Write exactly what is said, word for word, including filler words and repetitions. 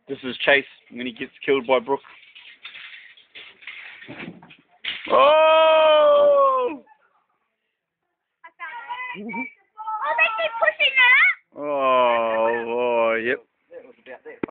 This is Chase when he gets killed by Brooke. Oh!